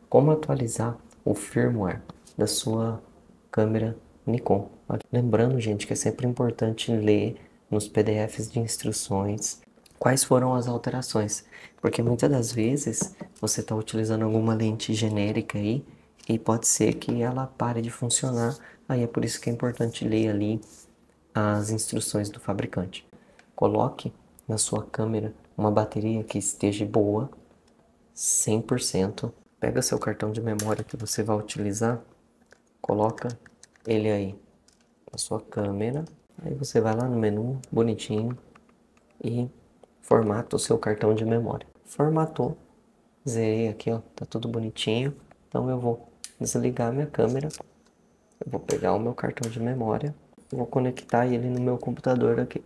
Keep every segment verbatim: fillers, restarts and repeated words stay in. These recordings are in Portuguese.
como atualizar o firmware da sua câmera Nikon. Lembrando, gente, que é sempre importante ler nos P D Fs de instruções quais foram as alterações, porque muitas das vezes você está utilizando alguma lente genérica aí e pode ser que ela pare de funcionar. Aí é por isso que é importante ler ali as instruções do fabricante. Coloque na sua câmera uma bateria que esteja boa, cem por cento. Pega seu cartão de memória que você vai utilizar, coloca ele aí na sua câmera. Aí você vai lá no menu, bonitinho, e formata o seu cartão de memória. Formatou, zerei aqui, ó, tá tudo bonitinho. Então eu vou desligar minha câmera, eu vou pegar o meu cartão de memória, vou conectar ele no meu computador aqui.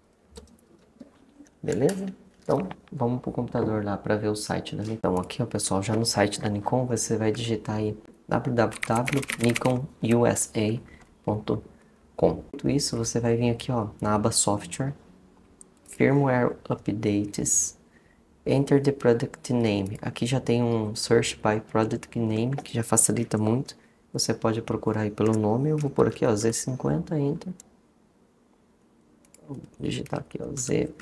Beleza? Então, vamos pro computador lá para ver o site da Nikon. Então, aqui, ó, pessoal, já no site da Nikon, você vai digitar aí w w w ponto nikon u s a ponto com. Tudo isso, você vai vir aqui, ó, na aba Software, Firmware Updates, Enter the Product Name. Aqui já tem um Search by Product Name, que já facilita muito. Você pode procurar aí pelo nome. Eu vou por aqui, ó, Z cinquenta, Enter. Vou digitar aqui, ó, Z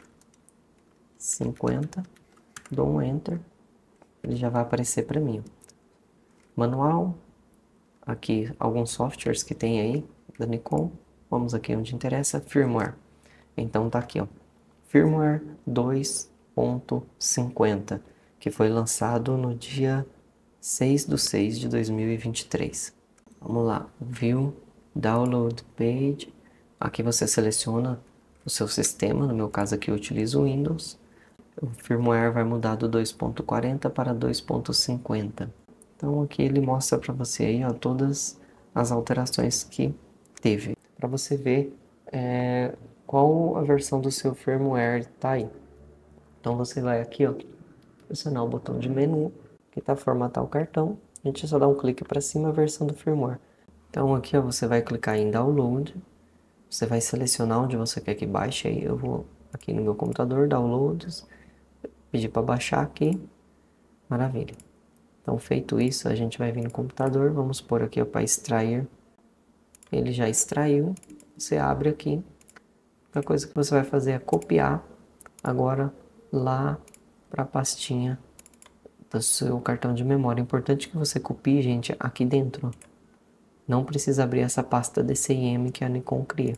cinquenta, dou um Enter, ele já vai aparecer para mim. Manual, aqui alguns softwares que tem aí da Nikon. Vamos aqui onde interessa, firmware. Então tá aqui, ó, firmware dois ponto cinquenta, que foi lançado no dia seis de seis de dois mil e vinte e três. Vamos lá, View, Download Page. Aqui você seleciona o seu sistema, no meu caso aqui eu utilizo o Windows. O firmware vai mudar do dois ponto quarenta para dois ponto cinquenta. Então aqui ele mostra para você aí, ó, todas as alterações que teve, para você ver é, qual a versão do seu firmware tá aí. Então você vai aqui, ó, pressionar o botão de menu que tá formatar o cartão. A gente só dá um clique para cima, a versão do firmware. Então aqui, ó, você vai clicar em download. Você vai selecionar onde você quer que baixe aí. Eu vou aqui no meu computador, downloads, pedir para baixar aqui. Maravilha. Então, feito isso, a gente vai vir no computador. Vamos pôr aqui para extrair. Ele já extraiu. Você abre aqui. A coisa que você vai fazer é copiar agora lá para a pastinha do seu cartão de memória. É importante que você copie, gente, aqui dentro. Não precisa abrir essa pasta D C I M que a Nikon cria.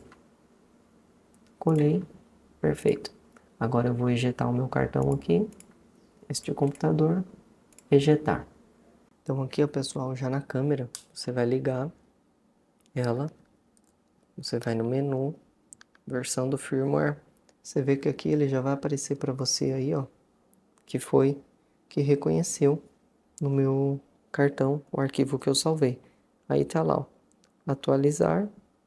Colei. Perfeito. Agora eu vou ejetar o meu cartão aqui. Este é o computador. Ejetar. Então aqui, ó, pessoal, já na câmera, você vai ligar ela. Você vai no menu, versão do firmware. Você vê que aqui ele já vai aparecer para você aí, ó, que foi que reconheceu no meu cartão o arquivo que eu salvei. Aí tá lá, ó, atualizar.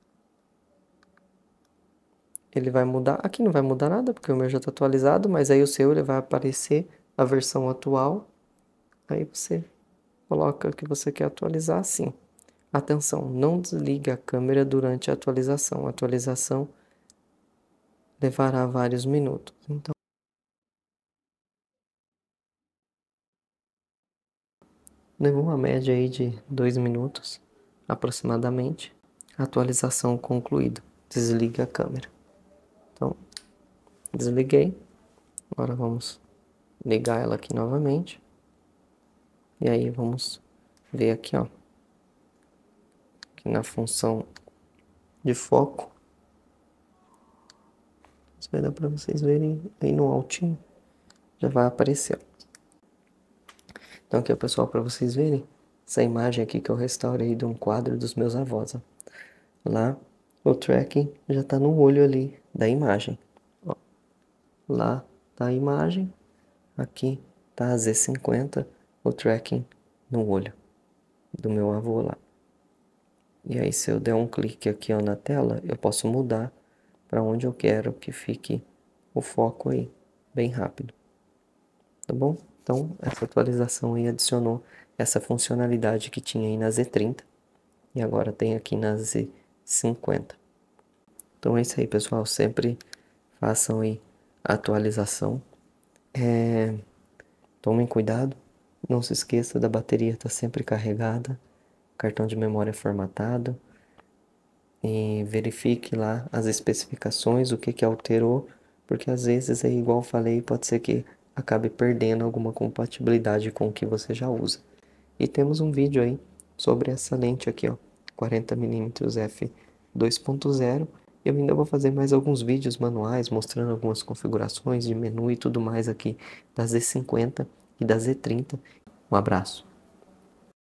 Ele vai mudar, aqui não vai mudar nada porque o meu já está atualizado, mas aí o seu ele vai aparecer a versão atual. Aí você coloca que você quer atualizar assim. Atenção, não desligue a câmera durante a atualização. A atualização levará vários minutos. Então, levou uma média aí de dois minutos, aproximadamente. Atualização concluída. Desligue a câmera. Então, desliguei. Agora vamos ligar ela aqui novamente. E aí vamos ver aqui, ó, que na função de foco, vai dar para vocês verem aí no altinho, já vai aparecer. Então aqui, ó, pessoal, para vocês verem essa imagem aqui que eu restaurei de um quadro dos meus avós, ó. Lá o tracking já está no olho ali da imagem, ó. Lá tá a imagem, aqui tá a Z cinquenta, o tracking no olho do meu avô lá. E aí se eu der um clique aqui, ó, na tela, eu posso mudar para onde eu quero que fique o foco aí, bem rápido. Tá bom? Então, essa atualização aí adicionou essa funcionalidade que tinha aí na Z trinta e agora tem aqui na Z cinquenta. Então é isso aí, pessoal. Sempre façam aí a atualização. É... Tomem cuidado, Não se esqueça da bateria estar sempre carregada, cartão de memória formatado. E verifique lá as especificações, o que que alterou, porque às vezes é igual eu falei, pode ser que acabe perdendo alguma compatibilidade com o que você já usa. E temos um vídeo aí sobre essa lente aqui, ó, quarenta milímetros f dois ponto zero. Eu ainda vou fazer mais alguns vídeos manuais mostrando algumas configurações de menu e tudo mais aqui da Z cinquenta e da Z trinta. Um abraço.